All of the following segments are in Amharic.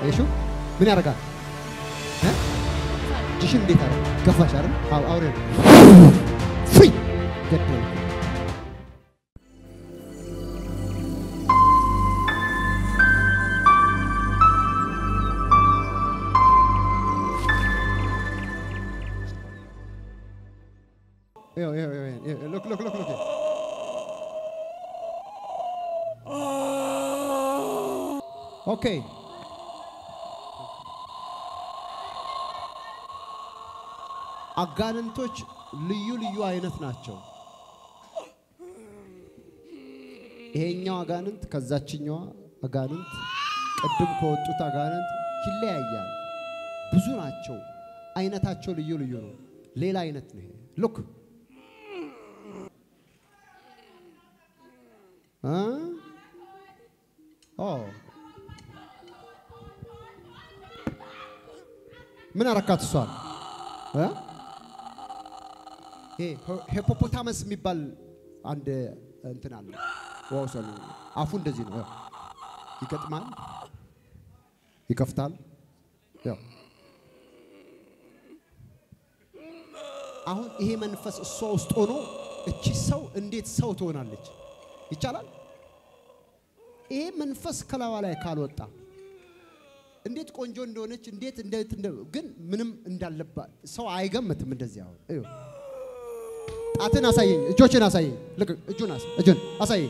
እሺ ምን ያደርጋል ጂሽን እንዴት አረ ገፋሽ አይደል አውሬ ፍሪ ገደል look okay አጋንንቶች ልዩ አይነት ናቸው ይሄኛው አጋንንት ከዛችኛው አጋንንት ቀድም ከወጡት አጋንንት ይለያያል ብዙ ናቸው አይነታቸው ልዩ ነው ሌላ አይነት ነው look ምን አረካት እሷን ሂፖፖታመስ የሚባል አንድ እንትን አለ ወውሰሉ አፉ እንደዚህ ነው ይገጥማል ይከፍታል ያው አሁን ይሄ መንፈስ እሷ ውስጥ ሆኖ እቺ ሰው እንዴት ሰው ትሆናለች ይቻላል ይሄ መንፈስ ከላዋ ላይ ካልወጣ እንዴት ቆንጆ እንደሆነች እንዴት ግን ምንም እንዳለባት ሰው አይገምትም እንደዚህ አሁን እዩ ጣትን አሳየኝ እጆችን አሳየኝ ልክ እጁን አሳየኝ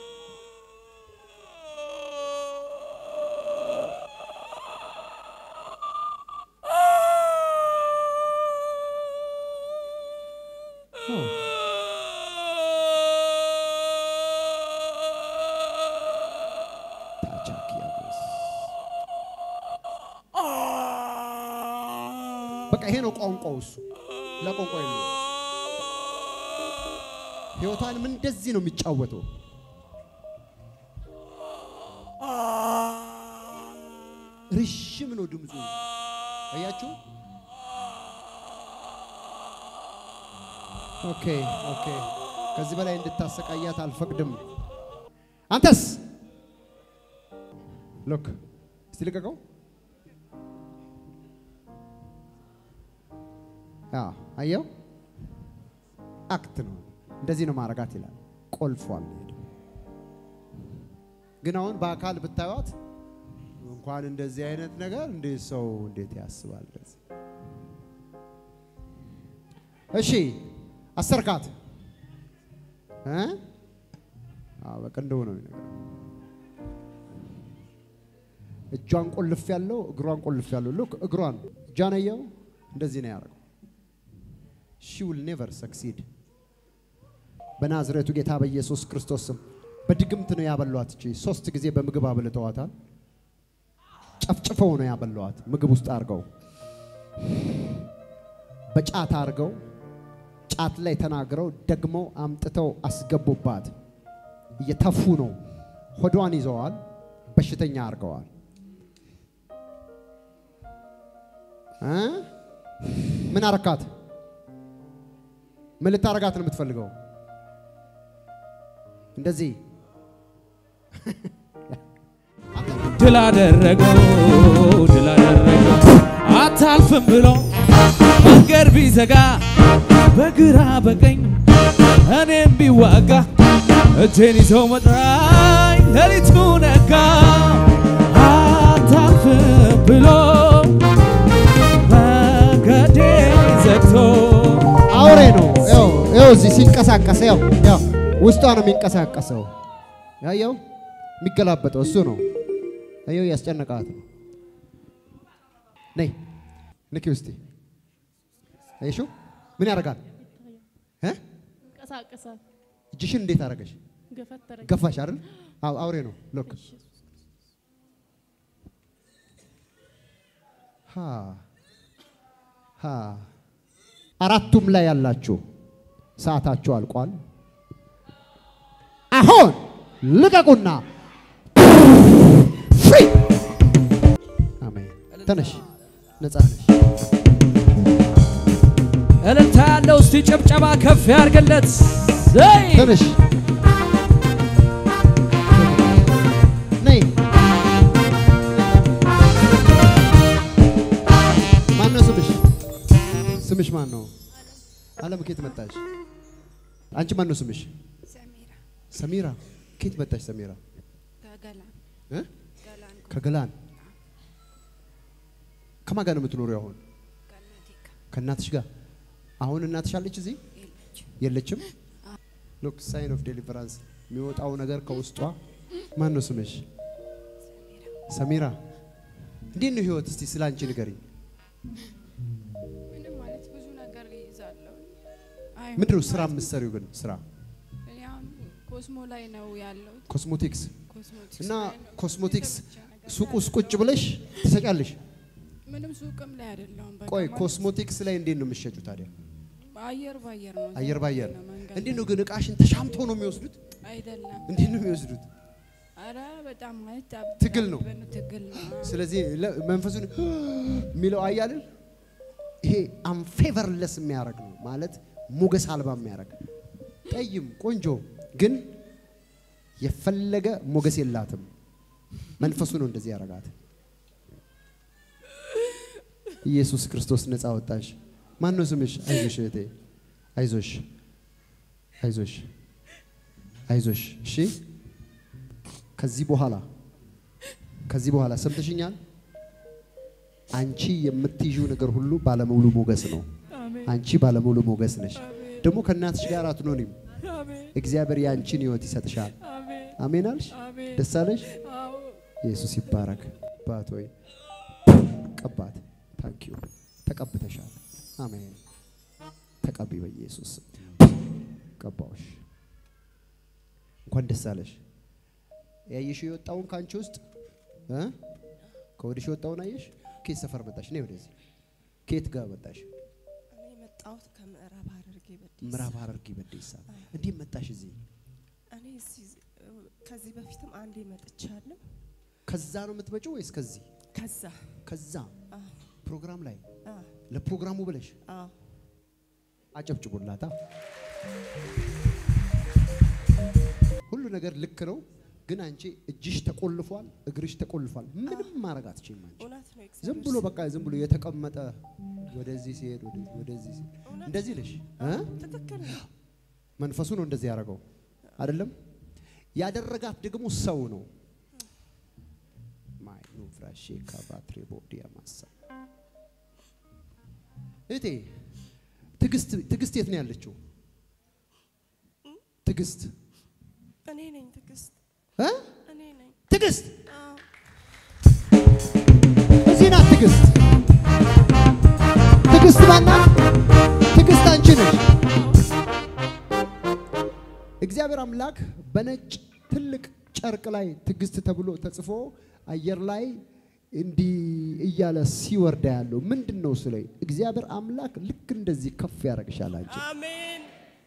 በቃ ይሄ ነው ቋንቋውስ ለቋንቋው ነው ህይወቷን ምን እንደዚህ ነው የሚጫወተው ረሽም ነው ድምፁ አያችሁ ኦኬ ከዚህ በላይ እንድታሰቃያት አልፈቅድም አንተስ ሎክ እስቲ አየው አክት ነው እንደዚህ ነው ማረጋት ይላል ቆልፏል ግን አሁን በአካል ብታዩት እንኳን እንደዚህ አይነት ነገር እንዴት ሰው እንዴት ያስባል እሺ አሰርካት በቃ እንደው ነው ነገር እጇን ቆልፍ ያለው እግሯን ቆልፍ ያለው ሉክ እግሯን ጃነየው እንደዚህ ነው ያረጋው she will never succeed በናዝሬቱ ጌታ በኢየሱስ ክርስቶስ ስም በድግምት ነው ያበሏት እቺ 3 ጊዜ በምግብ አብልተዋታል ጨፍጭፈው ነው ያበሏት ምግብ ውስጥ አርገው በጫት አርገው ጫት ላይ ተናግረው ደግሞ አምጥተው አስገቡባት እየተፉ ነው ሆዷን ይዘዋል በሽተኛ አርገዋል ምን አረካት ምን ልታረጋት ነው የምትፈልገው እንደዚህ ድል አደረገው አታልፍም ብሎ መንገድ ቢዘጋ በግራ በቀኝ እኔም ቢዋጋ እጄን ይዘው መጥራኝ ሌሊቱ ነጋ አታልፍም ብሎ መንገድ ዘግቶ አውሬ ነው ያው እዚህ ሲንቀሳቀስ ያው ውስጧ ነው የሚንቀሳቀሰው ያየው የሚገላበጠው እሱ ነው ያየው ያስጨነቃት ነው ነይ ንኪ ውስጥ አይሹ ምን ያረጋል እንቀሳቀሳል እጅሽን እንዴት አረጋሽ ገፋሽ አይደል አውሬ ነው ሎክ አራቱም ላይ ያላችሁ ሰዓታችሁ አልቋል አሁን ልቀቁና ፍሪ አሜን ተነሽ ነፃ ነሽ እልልታ ያለው እስቲ ጨብጨባ ከፍ ያርገለት ተነሽ ስምሽ ማን ነው? ዓለም ከየት መጣሽ? አንቺ ማን ነው ስምሽ? ሰሚራ ሰሚራ ከየት መጣሽ ሰሚራ? ከገላን ከገላን ከማን ጋር ነው የምትኖሪው አሁን? ከእናትሽ ጋር። አሁን እናትሽ አለች እዚህ? የለችም? ሉክ ሳይን ኦፍ ዴሊቨራንስ የሚወጣው ነገር ከውስጧ ማን ነው ስምሽ? ሰሚራ እንዴት ነው ህይወት? እስቲ ስላንቺ ንገሪኝ። ምንም ማለት ብዙ ነገር ይዛለሁ። ምንድነው ስራ የምትሰሪው ግን? ስራ ያው ኮስሞ ላይ ነው ያለው። ኮስሞቲክስ እና ኮስሞቲክስ ሱቅ ውስጥ ቁጭ ብለሽ ትሰጫለሽ? ምንም ሱቅም ላይ አይደለም። በቃ ቆይ ኮስሞቲክስ ላይ እንዴት ነው የምትሸጩት ታዲያ? አየር ባየር ነው። አየር ባየር እንዴት ነው ግን እቃሽን ተሻምተው ነው የሚወስዱት? አይደለም። እንዴት ነው የሚወስዱት? አረ በጣም ማለት ትግል ነው። ስለዚህ መንፈሱን የሚለው አያልን ይሄ አንፌቨርለስ የሚያረግ ነው ማለት ሞገስ አልባ የሚያረግ ጠይም ቆንጆ ግን የፈለገ ሞገስ የላትም። መንፈሱ ነው እንደዚህ ያረጋት። ኢየሱስ ክርስቶስ ነፃ ወጣሽ። ማን ነው ስምሽ? አይዞሽ እህቴ አይዞሽ አይዞሽ አይዞሽ። እሺ ከዚህ በኋላ ሰምተሽኛል? አንቺ የምትይዡ ነገር ሁሉ ባለሙሉ ሞገስ ነው። አንቺ ባለሙሉ ሞገስ ነሽ። ደግሞ ከእናትሽ ጋር አትኖሪም። እግዚአብሔር ያንቺን ህይወት ይሰጥሻል። አሜን አልሽ? ደስ አለሽ? ኢየሱስ ይባረክ። አባት ሆይ ቀባት። ታንክ ዩ ተቀብተሻል። አሜን። ተቀቢ በኢየሱስ ቀባውሽ። እንኳን ደስ አለሽ። ያየሽ የወጣውን ካንቺ ውስጥ ከወዲሽ የወጣውን አየሽ? ከየት ሰፈር መጣሽ? ነይ ወደዚህ። ከየት ጋር መጣሽ? እኔ መጣሁት ከምዕራብ ሐረርጌ በዴሳ። ምዕራብ ሐረርጌ በዴሳ። እንዴት መጣሽ እዚህ? እኔ ከዚህ በፊትም አንዴ መጥቻለሁ። ከዛ ነው የምትመጪው ወይስ ከዚህ? ከዛ ፕሮግራም ላይ ለፕሮግራሙ ብለሽ? አጨብጭቡላታ። ሁሉ ነገር ልክ ነው ግን አንቺ እጅሽ ተቆልፏል፣ እግርሽ ተቆልፏል። ምንም ማረግ አትችይም አንቺ። ዝም ብሎ በቃ ዝም ብሎ የተቀመጠ ወደዚህ ሲሄድ ወደዚህ እንደዚህ ልሽ ትክክል ነው። መንፈሱ ነው እንደዚህ ያረጋው አይደለም? ያደረጋት ደግሞ ሰው ነው። ማይ ኑ ፍራሼ ካባትሪ ቦዲያ ማሳ እቴ ትግስት የት ነው ያለችው? ትግስት እኔ ነኝ። ትግስት እኔ ነኝ። ትግስት እዚህ ናት። ትግስት ማናት? ትግስት አንቺ ነሽ። እግዚአብሔር አምላክ በነጭ ትልቅ ጨርቅ ላይ ትግስት ተብሎ ተጽፎ አየር ላይ እንዲ እያለ ሲወርዳ ያለው ምንድነው? ስለይ እግዚአብሔር አምላክ ልክ እንደዚህ ከፍ ያረግሻል አንቺ። አሜን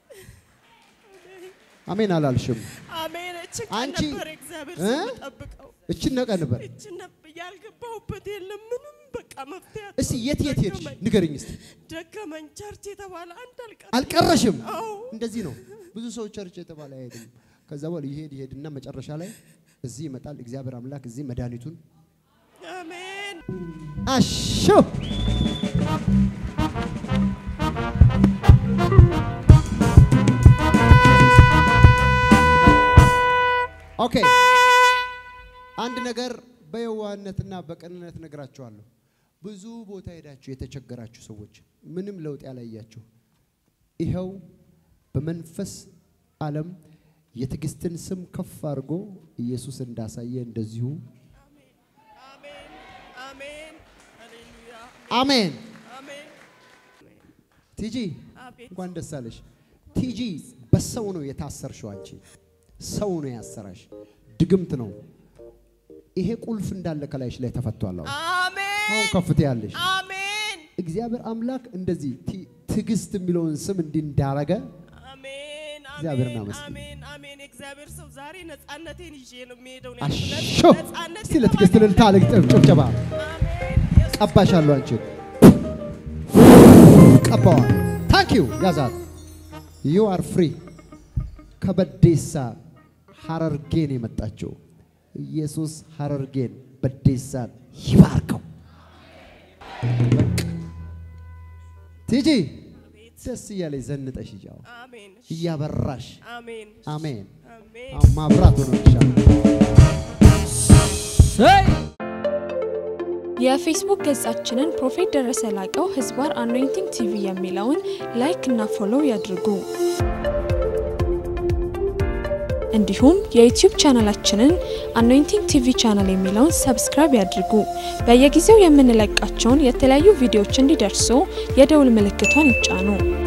አሜን አላልሽም? አሜን። አንቺ እግዚአብሔር ሲጠብቀው እቺን ነበር ያልገባሁበት የለም ምንም በቃ መፍትሄ። እስቲ የት ሄድሽ ንገሪኝ እስቲ። ደከመኝ። ቸርች የተባለ አንድ አልቀረሽም። እንደዚህ ነው ብዙ ሰው ቸርች የተባለ አይሄድም። ከዛ በኋላ ይሄድና መጨረሻ ላይ እዚህ ይመጣል። እግዚአብሔር አምላክ እዚህ መድኃኒቱን አሜን አሾ ኦኬ። አንድ ነገር በየዋህነትና በቅንነት ነግራችኋለሁ። ብዙ ቦታ ሄዳችሁ የተቸገራችሁ ሰዎች ምንም ለውጥ ያላያችሁ ይሄው በመንፈስ ዓለም የትግስትን ስም ከፍ አድርጎ ኢየሱስ እንዳሳየ እንደዚሁ አሜን። ቲጂ እንኳን ደስ አለሽ። ቲጂ በሰው ነው የታሰርሽው። አንቺ ሰው ነው ያሰራሽ። ድግምት ነው። ይሄ ቁልፍ እንዳለ ከላይሽ ላይ ተፈቷል። አሜን። አሁን ከፍተ ያለሽ አሜን። እግዚአብሔር አምላክ እንደዚህ ትግስት የሚለውን ስም እንዲንዳረገ አሜን። እግዚአብሔርና መስገን። አሜን አሜን። እግዚአብሔር ሰው ዛሬ ነፃነቴን ይዤ ነው የሚሄደው። አሾ እስቲ ለትግስት ልልታልክ ጭብጨባ። አሜን። ቀባሻለሁ። አንቺ ቀባዋ። ታንክ ዩ ያዛት። ዩ አር ፍሪ። ከበዴሳ ሐረርጌን የመጣችው ኢየሱስ ሐረርጌን በዴሳን ይባርከው። ቲጂ ደስ እያለኝ ዘንጠሽ ይጃው አሜን እያበራሽ አሜን አሜን አሜን አሁን ማብራት ሆኖልሻል የፌስቡክ ገጻችንን ፕሮፌት ደረሰ ላቀው ህዝባር አኖይንቲንግ ቲቪ የሚለውን ላይክ እና ፎሎው ያድርጉ እንዲሁም የዩቲዩብ ቻናላችንን አኖይንቲንግ ቲቪ ቻናል የሚለውን ሰብስክራይብ ያድርጉ በየጊዜው የምንለቃቸውን የተለያዩ ቪዲዮዎች እንዲደርሱ የደውል ምልክቷን ይጫኑ